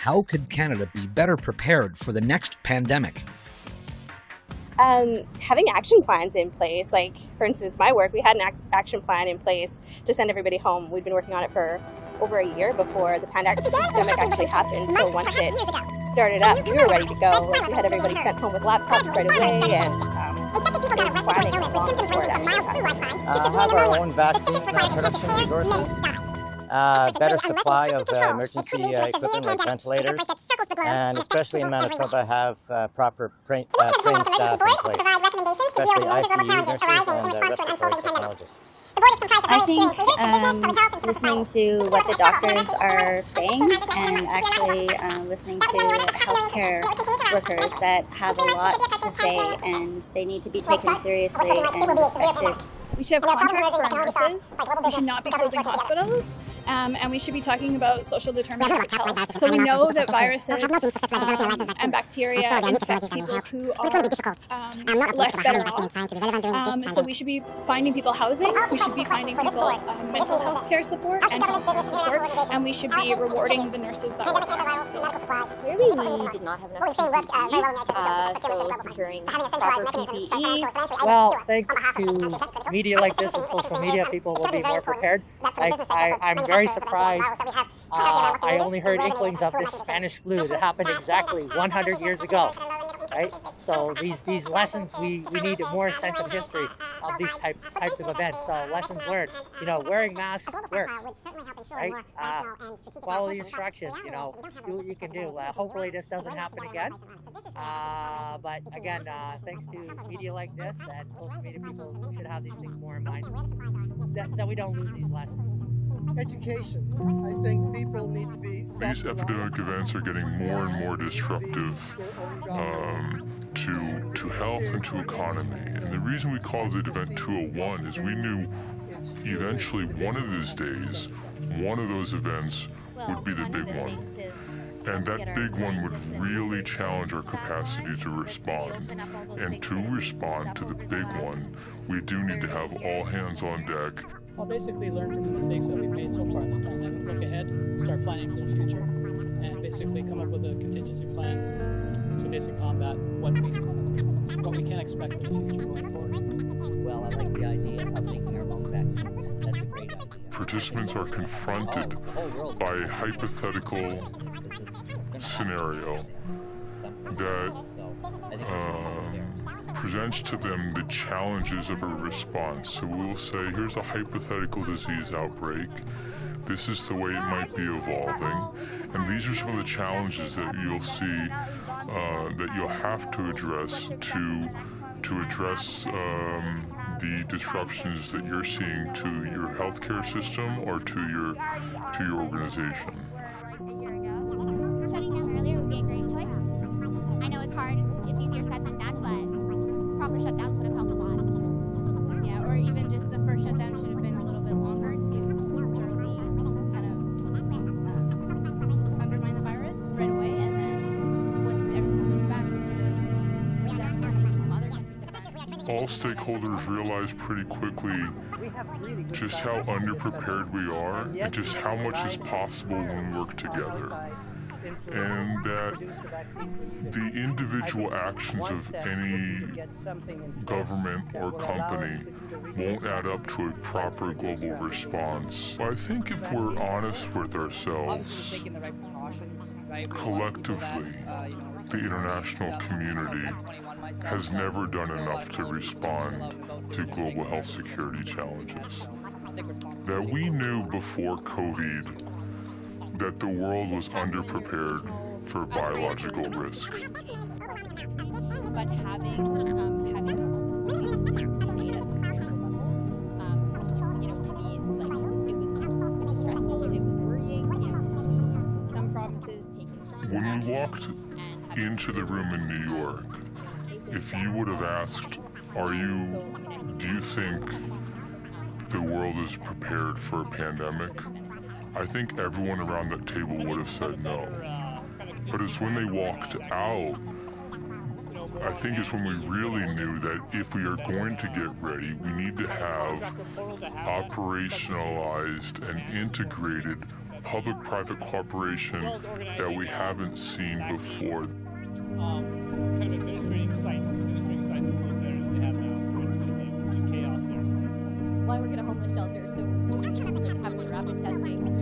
how could Canada be better prepared for the next pandemic? Having action plans in place, like for instance my work, we had an action plan in place to send everybody home. We'd been working on it for over a year before the pandemic actually happened, so once it started up, we were ready to go. Like, we had everybody sent home with laptops right away, and planning long before it actually happened. Have our own vaccine production resources, better supply of emergency equipment like ventilators, and especially in Manitoba have proper trained staff in place, especially ICU nurses and respiratory technologists. I think listening to what the doctors are saying and actually listening to healthcare workers that have a lot to say, and they need to be taken seriously and respected. We should have contracts for our nurses, we should not be closing hospitals, and we should be talking about social determinants of health. So we know that viruses and bacteria infect people who are less better off. So we should be finding people housing, we should be finding people mental health care support and health care support, and we should be rewarding the nurses that work in hospitals. Clearly we did not have enough PPE, so securing proper PPE. Well, thanks to media like this and social media, people will be more prepared. I'm very surprised. I only heard inklings of this Spanish flu that happened exactly 100 years ago, right? So these lessons, we need a more sense of history of these types of events. So lessons learned, wearing masks works, right? Follow the instructions, do what you can do. Hopefully this doesn't happen again. But again, thanks to media like this and social media, people should have these things more in mind, that we don't lose these lessons. Education. I think people need to be These epidemic events are getting more and more disruptive to health and to economy. And the reason we called it Event 201 is we knew eventually one of these days, one of those events would be the big one. And that big one would really challenge our capacity to respond. And to respond to the big one, we do need to have all hands on deck. I'll basically learn from the mistakes that we've made so far in the pandemic, look ahead, start planning for the future, and basically come up with a contingency plan to basically combat what we can expect in the future going forward. Well, I like the idea of making our own vaccines. That's a great idea. Participants are confronted by a hypothetical scenario that presents to them the challenges of a response. So we'll say, here's a hypothetical disease outbreak. This is the way it might be evolving. And these are some of the challenges that you'll see that you'll have to address to address the disruptions that you're seeing to your healthcare system or to your organization. Shutting down earlier would be a great choice. I know it's hard, it's easier said than done, but proper shutdowns would have helped a lot. Yeah, or even just the first shutdown should have been a little bit longer to thoroughly kind of undermine the virus right away, and then once everyone comes back, we could have done maybe some other countries. All stakeholders realize pretty quickly just how underprepared we are and just how much is possible when we work together. And that the individual actions of any government or company won't add up to a proper global response. But I think if we're honest with ourselves, collectively, the international community has never done enough to respond to global health security challenges. That we knew before COVID that the world was underprepared for biological risk. But having students data at the level, to me, it was stressful, it was worrying, to see some provinces taking strong action. When we walked into the room in New York, if you would have asked, do you think the world is prepared for a pandemic? I think everyone around that table would have said no. But it's when they walked out, I think it's when we really knew that if we are going to get ready, we need to have operationalized and integrated public-private cooperation that we haven't seen before. Kind of administrating sites that they have now. There's chaos there. Well, I work at a homeless shelter, so we're having rapid testing